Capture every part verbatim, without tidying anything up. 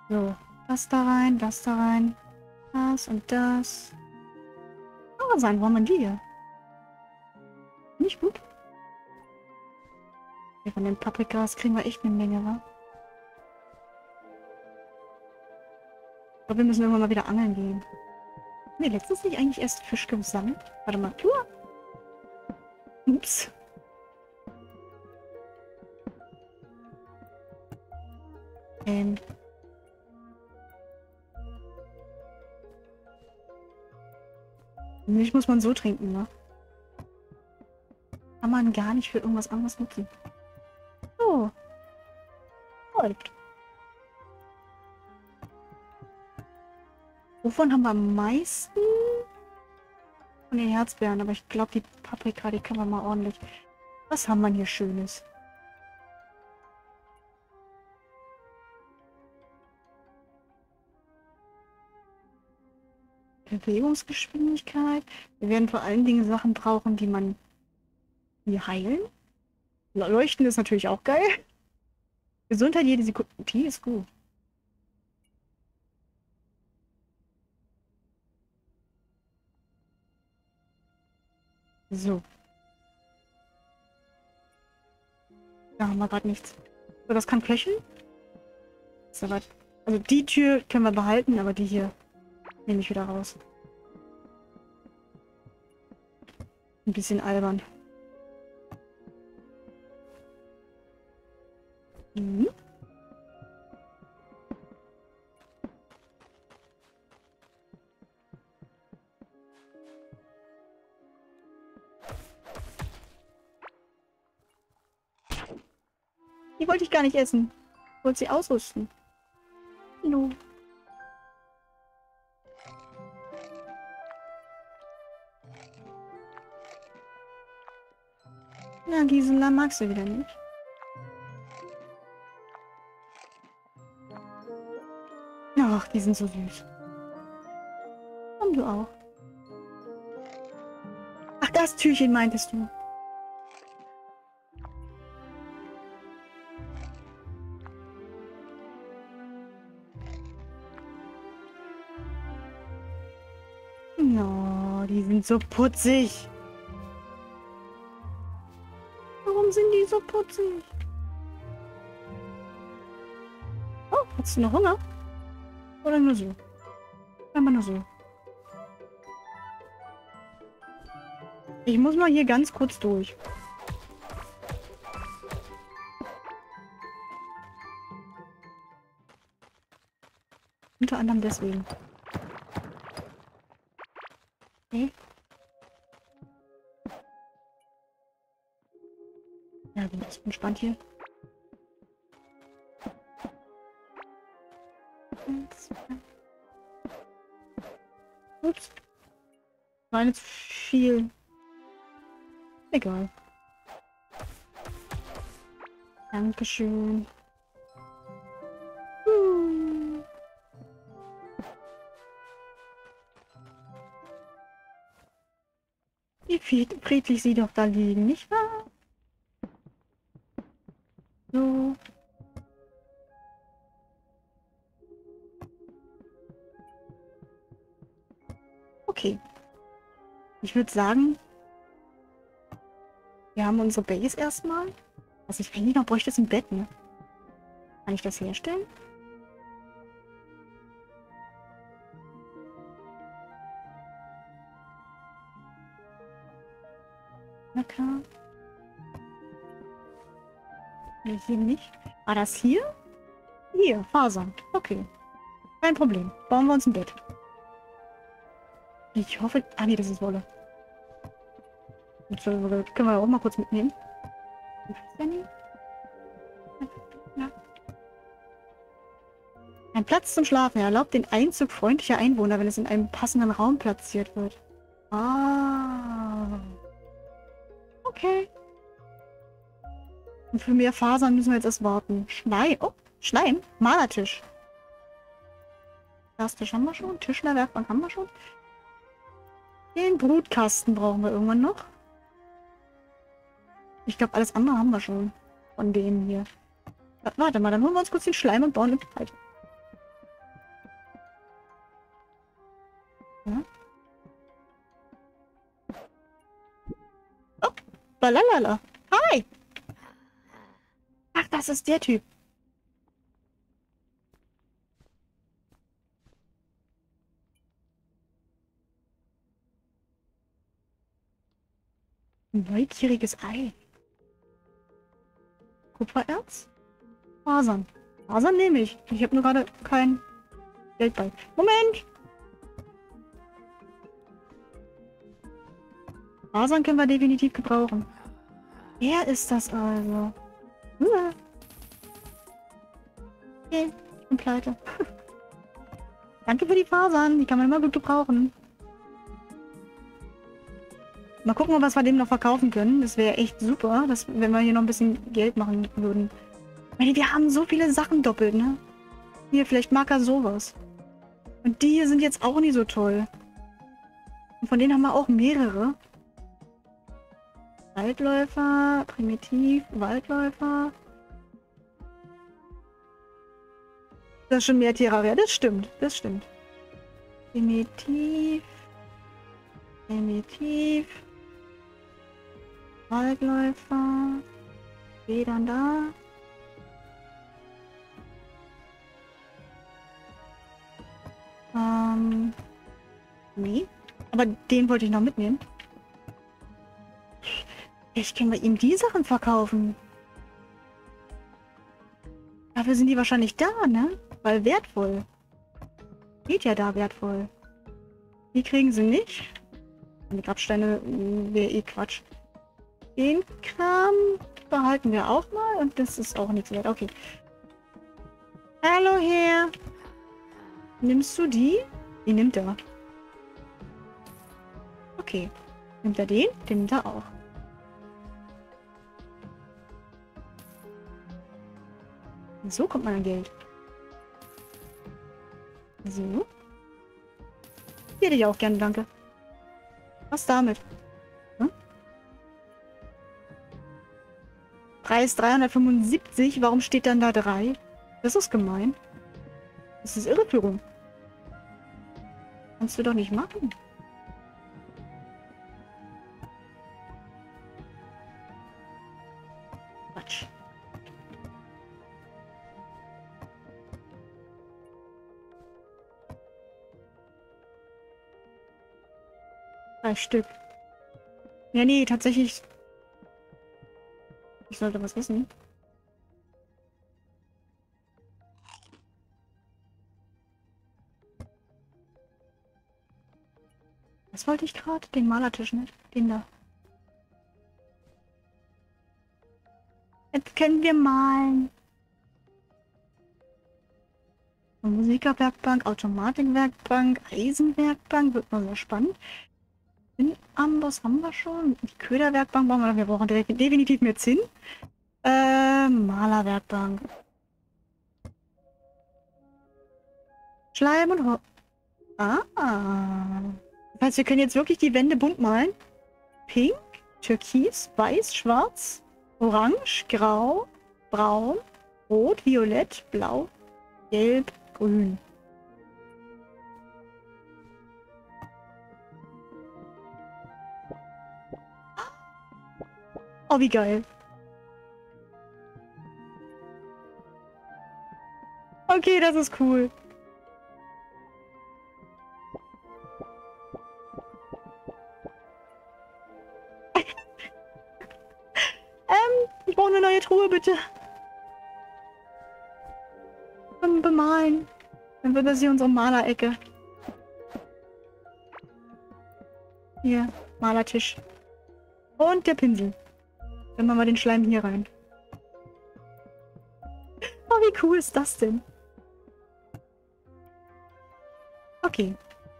So, das da rein, das da rein. Das und das. Oh, sein, warum man die hier? Nicht gut. Ja, von den Paprikas kriegen wir echt eine Menge, wa? Ich glaube, wir müssen irgendwann mal wieder angeln gehen. Haben wir letztens nicht eigentlich erst Fisch gesammelt? Warte mal. Uah. Ups. Ähm. Milch muss man so trinken, ne? Kann man gar nicht für irgendwas anderes nutzen. So. Läuft. Wovon haben wir am meisten? Von den Herzbeeren, aber ich glaube, die Paprika, die können wir mal ordentlich. Was haben wir hier Schönes? Bewegungsgeschwindigkeit. Wir werden vor allen Dingen Sachen brauchen, die man hier heilen. Leuchten ist natürlich auch geil. Gesundheit jede Sekunde. Die ist gut. So. Da haben wir gerade nichts. So, das kann köcheln. So, also die Tür können wir behalten, aber die hier nehme ich wieder raus. Ein bisschen albern. Mhm. Die wollte ich gar nicht essen. Ich wollte sie ausrüsten. Hallo. Na, Gisela magst du wieder nicht. Ach, die sind so süß. Komm du auch. Ach, das Türchen meintest du. No, die sind so putzig. Warum sind die so putzig? Oh, hast du noch Hunger? Oder nur so? Aber nur so. Ich muss mal hier ganz kurz durch. Unter anderem deswegen. Okay. Ja, bin ich entspannt hier. Ups. War jetzt viel. Egal. Dankeschön. Hm. Wie friedlich sie doch da liegen, nicht wahr? So. Okay. Ich würde sagen, wir haben unsere Base erstmal. Was ich eigentlich noch bräuchte, ist ein Bett, ne? Kann ich das herstellen? Na klar. Nee, hier nicht. War das hier? Hier, Fasern. Okay. Kein Problem. Bauen wir uns ein Bett. Ich hoffe... Ah nee, das ist Wolle. Das können wir auch mal kurz mitnehmen. Ein Platz zum Schlafen erlaubt den Einzug freundlicher Einwohner, wenn es in einem passenden Raum platziert wird. Ah. Okay. Und für mehr Fasern müssen wir jetzt erst warten. Schleim. Oh, Schleim. Malertisch. Glastisch haben wir schon. Tischlerwerkbank haben wir schon. Den Brutkasten brauchen wir irgendwann noch. Ich glaube, alles andere haben wir schon. Von denen hier. Warte mal, dann holen wir uns kurz den Schleim und bauen den weiter. Ja? Oh, balalala. Hi! Ach, das ist der Typ. Ein neugieriges Ei. Kupfererz? Fasern. Fasern nehme ich. Ich habe nur gerade kein Geld bei. Moment! Fasern können wir definitiv gebrauchen. Er ist das also. Uh. Okay, ich bin pleite. Danke für die Fasern. Die kann man immer gut gebrauchen. Mal gucken, was wir dem noch verkaufen können. Das wäre echt super, dass, wenn wir hier noch ein bisschen Geld machen würden. Ich meine, wir haben so viele Sachen doppelt, ne? Hier, vielleicht mag er sowas. Und die hier sind jetzt auch nicht so toll. Und von denen haben wir auch mehrere. Waldläufer, Primitiv, Waldläufer. Das ist schon mehr Terraria. Das stimmt, das stimmt. Primitiv. Primitiv. Waldläufer. Federn da. Ähm. Nee. Aber den wollte ich noch mitnehmen. Vielleicht können wir ihm die Sachen verkaufen. Dafür sind die wahrscheinlich da, ne? Weil wertvoll. Geht ja da wertvoll. Die kriegen sie nicht. Die Grabsteine wäre eh Quatsch. Den Kram behalten wir auch mal. Und das ist auch nichts wert. Okay. Hallo, Herr. Nimmst du die? Die nimmt er. Okay. Nimmt er den? Den nimmt er auch. So kommt man an Geld. So. Hier hätte ich auch gerne, danke. Was damit? Hm? Preis dreihundertfünfundsiebzig. Warum steht dann da drei? Das ist gemein. Das ist Irreführung. Kannst du doch nicht machen. Quatsch. Drei Stück. Ja, nee, tatsächlich. Ich sollte was wissen. Was wollte ich gerade? Den Malertisch nicht. Den da. Jetzt können wir malen. Musikerwerkbank, Automatikwerkbank, Eisenwerkbank. Wird mal sehr spannend. Den Amboss haben wir schon. Die Köderwerkbank brauchen wir. Wir brauchen definitiv mehr Zinn. Äh, Malerwerkbank. Schleim und Ho Ah. Das heißt, wir können jetzt wirklich die Wände bunt malen. Pink, Türkis, Weiß, Schwarz, Orange, Grau, Braun, Rot, Violett, Blau, Gelb, Grün. Oh, wie geil. Okay, das ist cool. ähm, ich brauche eine neue Truhe, bitte. Zum Bemalen. Dann wird das hier unsere Malerecke. Hier, Malertisch. Und der Pinsel. Dann machen wir den Schleim hier rein. Oh, wie cool ist das denn? Okay.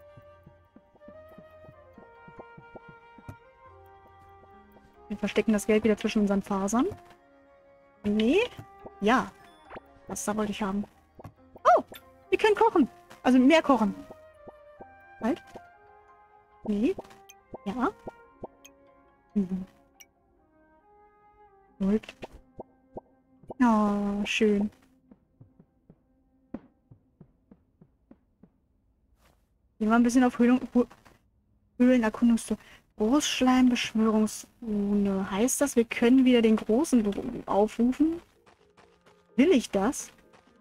Wir verstecken das Geld wieder zwischen unseren Fasern. Nee. Ja. Das da wollte ich haben. Oh, wir können kochen. Also mehr kochen. Halt. Nee. Ja. Mhm. Gut. Oh, schön. Gehen wir ein bisschen auf Höhlen, Höhlenerkundungstour. Großschleimbeschwörungsrune. Heißt das, wir können wieder den Großen aufrufen? Will ich das?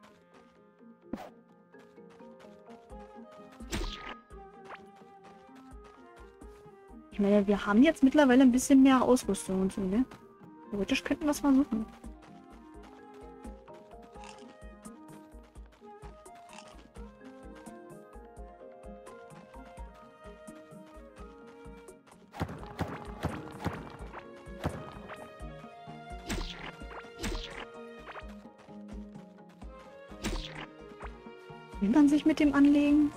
Ich meine, wir haben jetzt mittlerweile ein bisschen mehr Ausrüstung und so, ne? Theoretisch könnten wir es versuchen. Will man sich mit dem anlegen?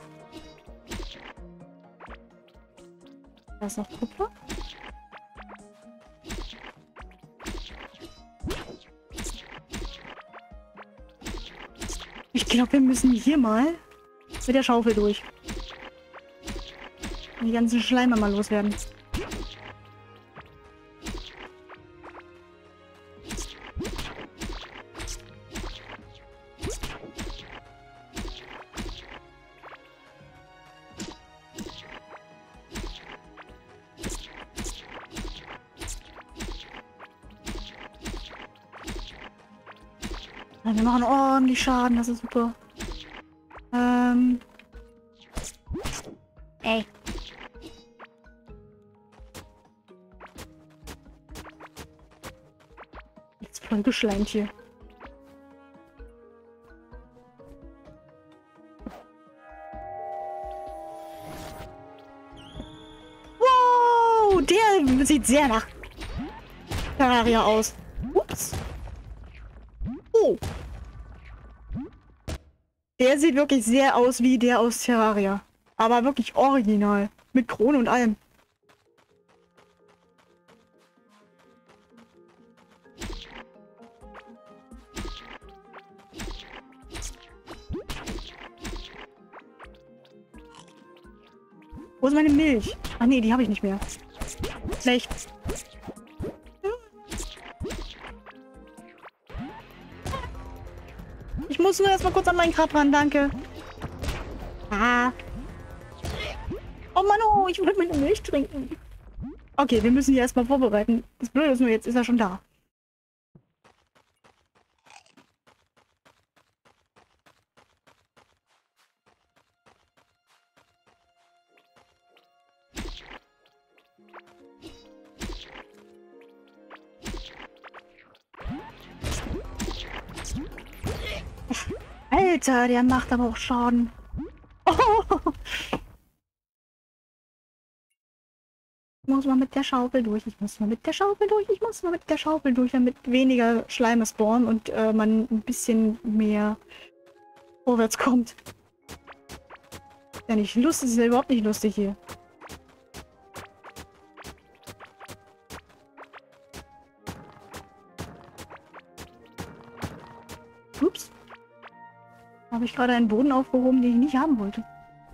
Da ist noch Kupfer. Ich glaube, wir müssen hier mal mit der Schaufel durch. Und die ganzen Schleime mal loswerden. Wir machen ordentlich Schaden, das ist super. Ähm. Ey. Jetzt voll geschleimt hier. Wow, der sieht sehr nach Terraria aus. Ups. Oh. Der sieht wirklich sehr aus wie der aus Terraria. Aber wirklich original. Mit Krone und allem. Wo ist meine Milch? Ach nee, die habe ich nicht mehr. Schlecht. Ich muss nur erstmal kurz an meinen Grab ran, danke. Ah. Oh Mann, oh, ich will meine Milch trinken. Okay, wir müssen die erstmal vorbereiten. Das Blöde ist nur, jetzt ist er schon da. Alter, der macht aber auch Schaden. Oh. Ich muss mal mit der Schaufel durch. Ich muss mal mit der Schaufel durch. Ich muss mal mit der Schaufel durch, damit weniger Schleime spawnen und äh, man ein bisschen mehr vorwärts kommt. Ja, nicht lustig. Ist ja überhaupt nicht lustig hier. Ups. Habe ich gerade einen Boden aufgehoben, den ich nicht haben wollte.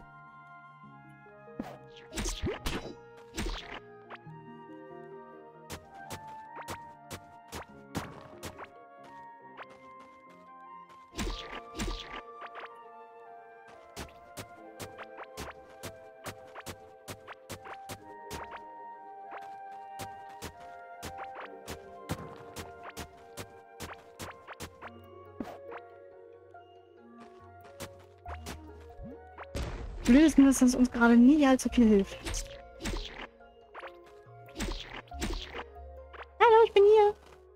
Blöd ist nur, dass das uns gerade nie allzu viel hilft. Hallo, ich bin hier.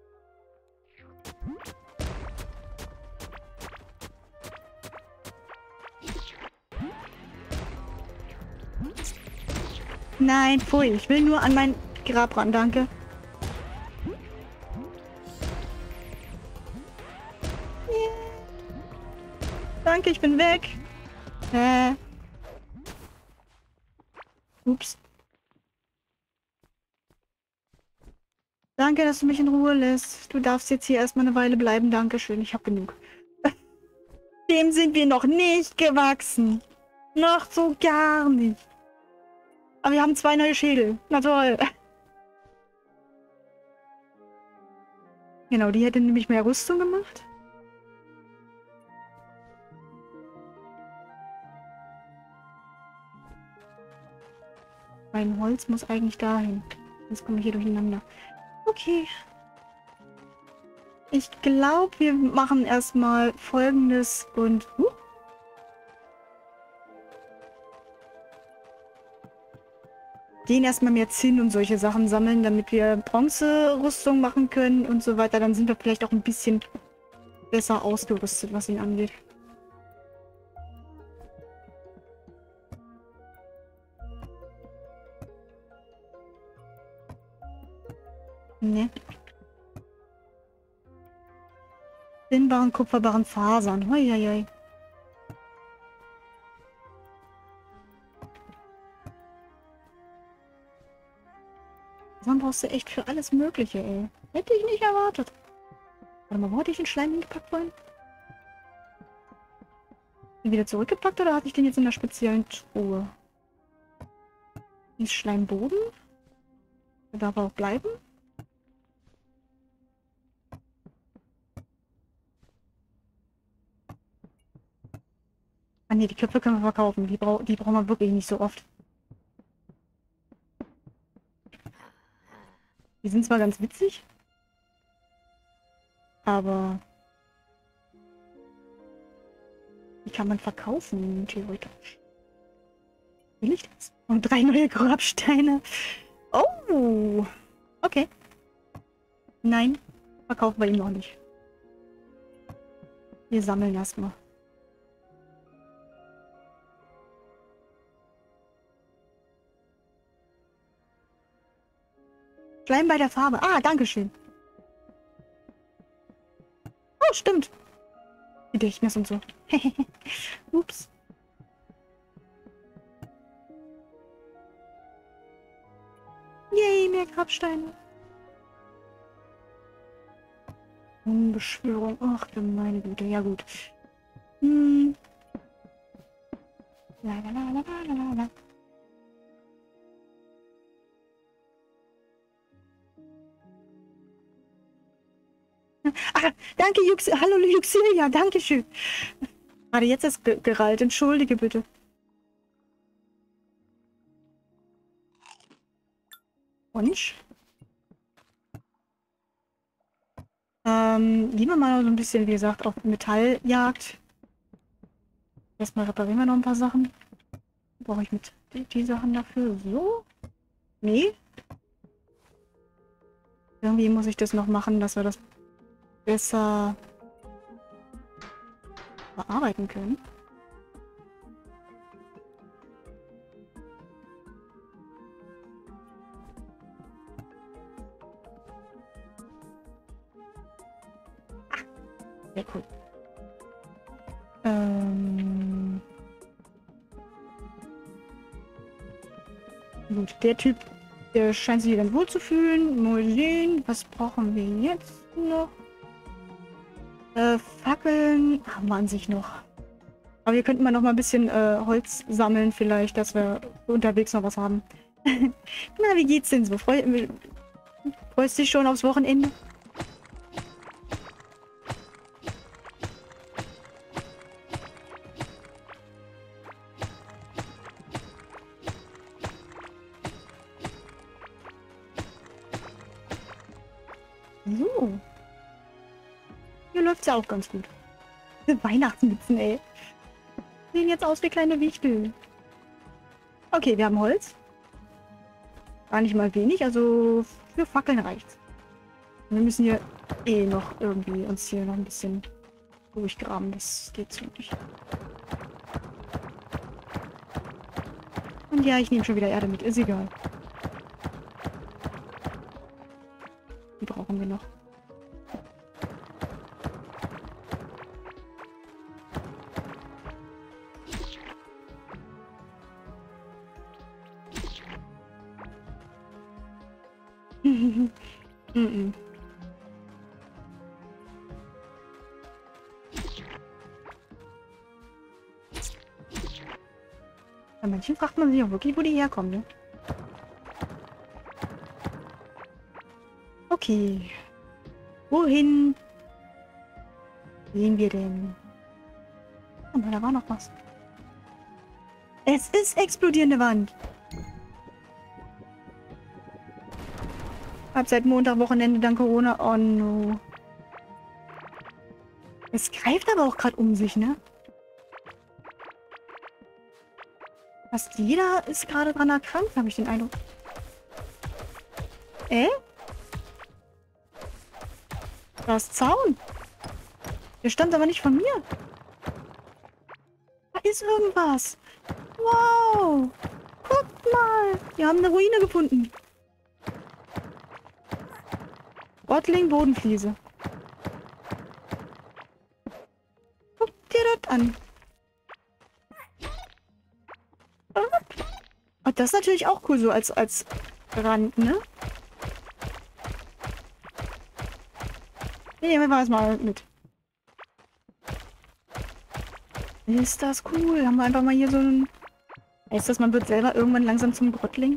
Nein, pfui. Ich will nur an mein Grab ran, danke. Yeah. Danke, ich bin weg. Äh. Ups. Danke, dass du mich in Ruhe lässt. Du darfst jetzt hier erstmal eine Weile bleiben. Dankeschön, ich habe genug. Dem sind wir noch nicht gewachsen. Noch so gar nicht. Aber wir haben zwei neue Schädel. Na toll. Genau, die hätte nämlich mehr Rüstung gemacht. Mein Holz muss eigentlich dahin. Sonst komme ich hier durcheinander. Okay. Ich glaube, wir machen erstmal Folgendes und... Uh, gehen erstmal mehr Zinn und solche Sachen sammeln, damit wir Bronzerüstung machen können und so weiter. Dann sind wir vielleicht auch ein bisschen besser ausgerüstet, was ihn angeht. Ne. Zinnbaren, kupferbaren Fasern. Huiuiui. Dann brauchst du echt für alles Mögliche, ey. Hätte ich nicht erwartet. Warte mal, wo hatte ich den Schleim hingepackt vorhin? Den wieder zurückgepackt oder hatte ich den jetzt in der speziellen Truhe? Ist Schleimboden? Der darf auch bleiben? Ah ne, die Köpfe können wir verkaufen. Die, brau die brauchen wir wirklich nicht so oft. Die sind zwar ganz witzig, aber die kann man verkaufen, theoretisch. Will ich das? Und drei neue Grabsteine. Oh! Okay. Nein, verkaufen wir ihn noch nicht. Wir sammeln erstmal. Schleim bei der Farbe. Ah, danke schön. Oh, stimmt. Gedächtnis und so. Ups. Yay, mehr Grabsteine. Beschwörung. Ach, du meine Güte. Ja, gut. Hm. La, la, la, la, la, la, la. Ah, danke, Jux. Hallo, Juxilia. Danke schön. Gerade jetzt ist ge gerallt. Entschuldige bitte. Wunsch. Ähm, gehen wir mal so ein bisschen, wie gesagt, auf Metalljagd. Erstmal reparieren wir noch ein paar Sachen. Brauche ich mit die, die Sachen dafür? So? Nee. Irgendwie muss ich das noch machen, dass wir das besser bearbeiten können. Ah, sehr cool. Ähm Gut, der Typ, der scheint sich ganz wohl zu fühlen. Mal sehen, was brauchen wir jetzt noch? Äh, Fackeln haben wir an sich noch. Aber wir könnten mal noch mal ein bisschen äh, Holz sammeln vielleicht, dass wir unterwegs noch was haben. Na, wie geht's denn so? Freu freust du dich schon aufs Wochenende? So. Hier läuft's ja auch ganz gut. Weihnachtsmützen, ey. Sehen jetzt aus wie kleine Wichtel. Okay, wir haben Holz. Gar nicht mal wenig, also für Fackeln reicht's. Wir müssen hier eh noch irgendwie uns hier noch ein bisschen durchgraben. Das geht so nicht. Und ja, ich nehme schon wieder Erde mit. Ist egal. Die brauchen wir noch. mm -mm. Bei manchen fragt man sich auch wirklich, wo die herkommen, ne? Okay. Wohin gehen wir denn? Oh, da war noch was. Es ist explodierende Wand. Ab seit Montag, Wochenende, dann Corona. Oh no. Es greift aber auch gerade um sich, ne? Fast jeder ist gerade dran erkrankt, habe ich den Eindruck. Äh? Da ist Zaun. Der stammt aber nicht von mir. Da ist irgendwas. Wow. Guckt mal. Wir haben eine Ruine gefunden. Bottling Bodenfliese. Guck dir das an. Oh, das ist natürlich auch cool, so als, als Rand, ne? Nehmen wir es mal mit. Ist das cool? Haben wir einfach mal hier so ein... Heißt das, man wird selber irgendwann langsam zum Grottling?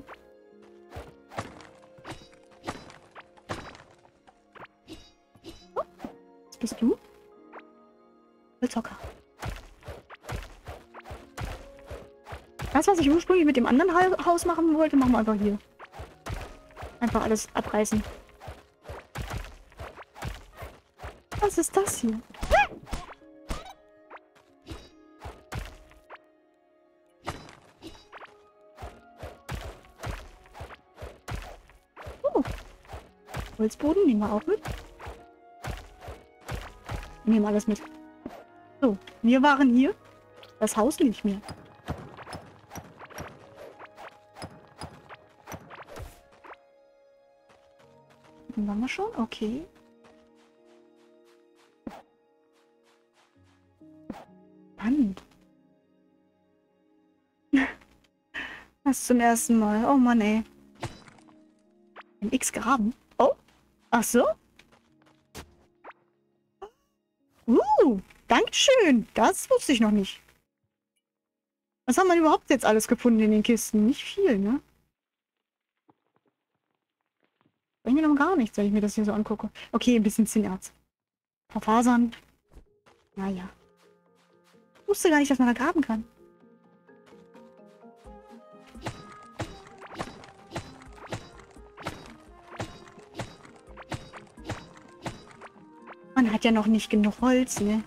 Oh, was bist du? Holzhocker. Das, was ich ursprünglich mit dem anderen ha Haus machen wollte, machen wir einfach hier. Einfach alles abreißen. Was ist das hier? Oh. Holzboden nehmen wir auch mit. Nehmen alles mit. So, wir waren hier. Das Haus nicht mehr. Waren wir schon? Okay. Spannend. Das zum ersten Mal. Oh Mann, ey. Ein X graben. Oh. Ach so. Uh. Dankeschön. Das wusste ich noch nicht. Was haben wir überhaupt jetzt alles gefunden in den Kisten? Nicht viel, ne? Bringt mir noch gar nichts, wenn ich mir das hier so angucke. Okay, ein bisschen Zinnerz. Ein paar Fasern. Naja. Ich wusste gar nicht, dass man da graben kann. Man hat ja noch nicht genug Holz, ne?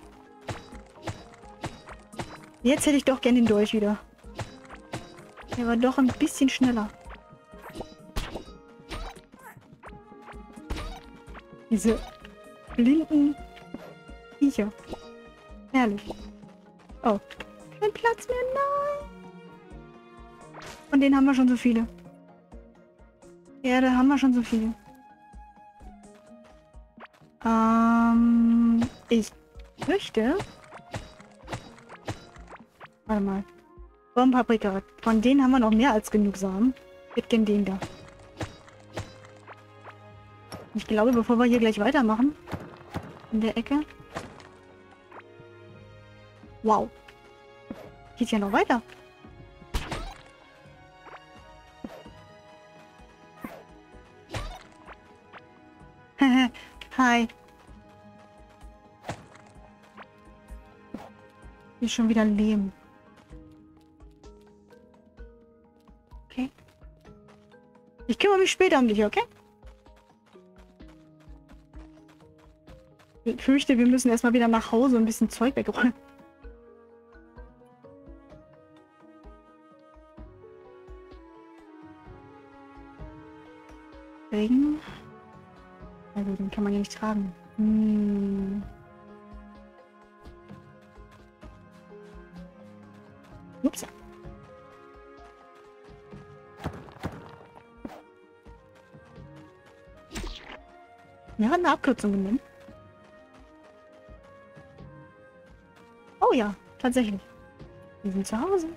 Jetzt hätte ich doch gern den Dolch wieder. Der war doch ein bisschen schneller. Diese blinden Viecher. Herrlich. Oh. Kein Platz mehr, nein. Von denen haben wir schon so viele. Ja, da haben wir schon so viele. Ähm, ich möchte... Warte mal. Bombenpaprika. Von denen haben wir noch mehr als genug Samen. Ich hätte gern den da. Ich glaube, bevor wir hier gleich weitermachen, in der Ecke. Wow. Geht ja noch weiter. Hi. Hier ist schon wieder Lehm. Okay. Ich kümmere mich später um dich, okay? Ich fürchte, wir müssen erstmal wieder nach Hause ein bisschen Zeug wegräumen. Regen. Also, den kann man ja nicht tragen. Hm. Ups. Wir haben eine Abkürzung genommen. Oh ja, tatsächlich. Wir sind zu Hause.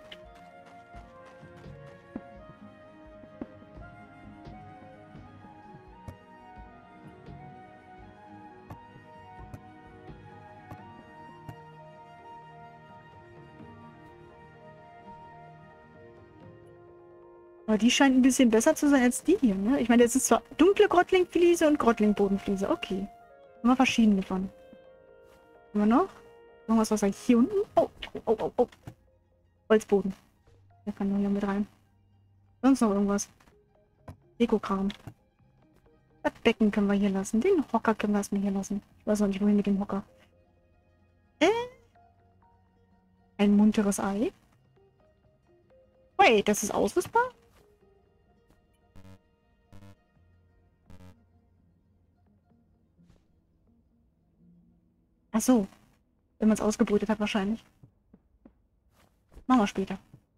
Aber die scheint ein bisschen besser zu sein als die hier, ne? Ich meine, es ist zwar dunkle Grottlingfliese und Grottlingbodenfliese. Okay. Haben wir verschiedene von. Haben wir noch? Irgendwas, was hier unten? Oh, oh, oh, oh. Holzboden. Der kann nur hier mit rein. Sonst noch irgendwas. Dekokram. Das Becken können wir hier lassen. Den Hocker können wir erstmal hier lassen. Ich weiß noch nicht, wohin mit dem Hocker. Äh? Ein munteres Ei. Wait, das ist ausrüstbar? Ach so. Wenn man es ausgebrütet hat, wahrscheinlich. Machen wir später.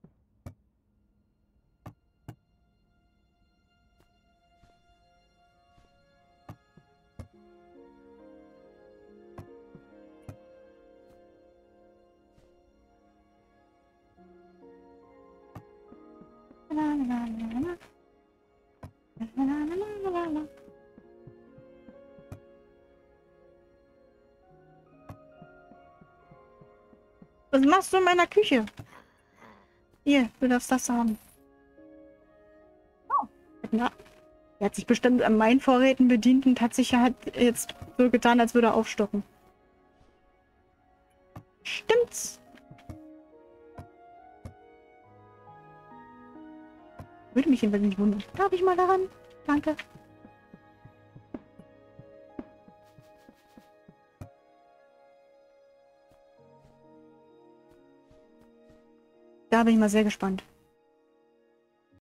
Was machst du in meiner Küche? Hier, du darfst das haben. Oh. Na, er hat sich bestimmt an meinen Vorräten bedient und hat sich halt jetzt so getan, als würde er aufstocken. Stimmt's? Würde mich jedenfalls nicht wundern. Darf ich mal daran? Danke. Da bin ich mal sehr gespannt.